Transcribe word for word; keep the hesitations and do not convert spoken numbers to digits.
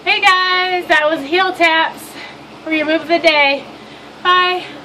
Hey guys, that was heel taps for your move of the day. Bye.